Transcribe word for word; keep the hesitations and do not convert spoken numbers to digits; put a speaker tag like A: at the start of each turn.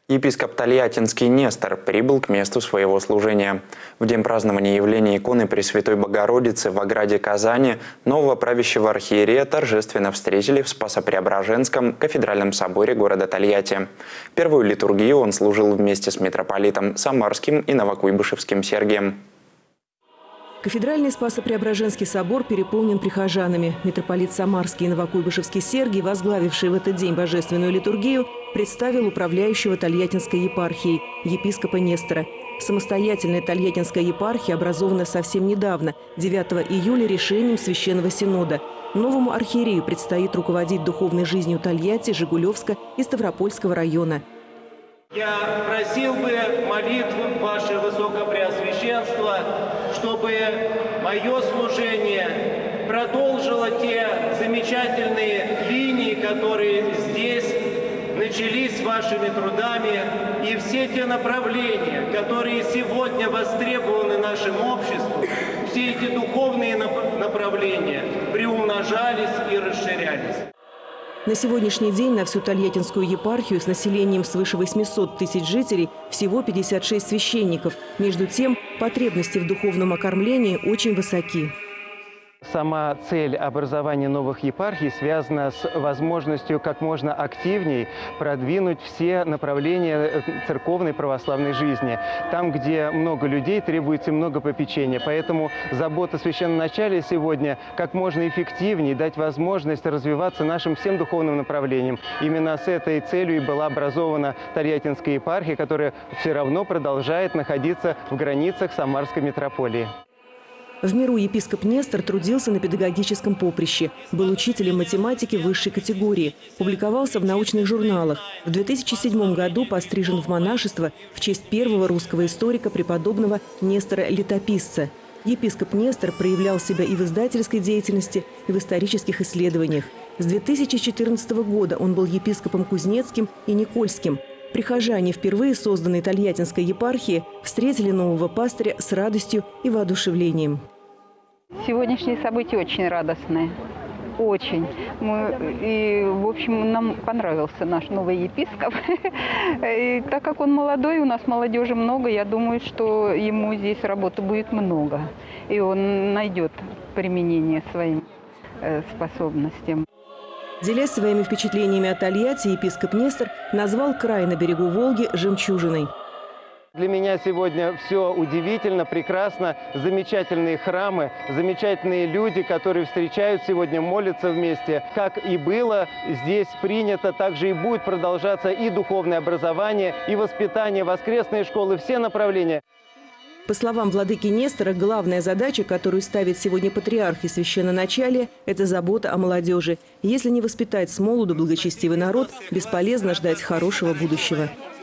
A: Епископ Тольяттинский Нестор прибыл к месту своего служения. В день празднования явления иконы Пресвятой Богородицы в ограде Казани нового правящего архиерея торжественно встретили в Спасо-Преображенском кафедральном соборе города Тольятти. Первую литургию он служил вместе с митрополитом Самарским и Новокуйбышевским Сергием.
B: Кафедральный Спасо-Преображенский собор переполнен прихожанами. Митрополит Самарский и Новокуйбышевский Сергий, возглавивший в этот день божественную литургию, представил управляющего Тольяттинской епархией, епископа Нестора. Самостоятельная Тольяттинская епархия образована совсем недавно, девятого июля, решением Священного Синода. Новому архиерею предстоит руководить духовной жизнью Тольятти, Жигулевска и Ставропольского района.
C: Я просил бы молитву Ваше Высокопреосвященство, чтобы мое служение продолжило те замечательные линии, которые здесь начались вашими трудами, и все те направления, которые сегодня востребованы нашим обществом, все эти духовные направления приумножались и расширялись.
B: На сегодняшний день на всю Тольяттинскую епархию с населением свыше восьмисот тысяч жителей всего пятьдесят шесть священников. Между тем, потребности в духовном окормлении очень высоки.
D: Сама цель образования новых епархий связана с возможностью как можно активнее продвинуть все направления церковной православной жизни. Там, где много людей, требуется много попечения. Поэтому забота священноначалия сегодня как можно эффективнее дать возможность развиваться нашим всем духовным направлениям. Именно с этой целью и была образована Тольяттинская епархия, которая все равно продолжает находиться в границах Самарской митрополии.
B: В миру епископ Нестор трудился на педагогическом поприще, был учителем математики высшей категории, публиковался в научных журналах. В две тысячи седьмом году пострижен в монашество в честь первого русского историка преподобного Нестора Летописца. Епископ Нестор проявлял себя и в издательской деятельности, и в исторических исследованиях. С две тысячи четырнадцатого года он был епископом Кузнецким и Никольским. Прихожане впервые созданной Тольяттинской епархии встретили нового пастыря с радостью и воодушевлением.
E: Сегодняшние события очень радостные. Очень. Мы, и, в общем, нам понравился наш новый епископ. И так как он молодой, у нас молодежи много, я думаю, что ему здесь работы будет много. И он найдет применение своим э, способностям.
B: Делясь своими впечатлениями о Тольятти, епископ Нестор назвал край на берегу Волги жемчужиной.
D: Для меня сегодня все удивительно, прекрасно, замечательные храмы, замечательные люди, которые встречают сегодня, молятся вместе. Как и было здесь принято, так же и будет продолжаться и духовное образование, и воспитание, воскресные школы, все направления.
B: По словам владыки Нестора, главная задача, которую ставит сегодня патриарх и священноначалие – это забота о молодежи. Если не воспитать с молоду благочестивый народ, бесполезно ждать хорошего будущего.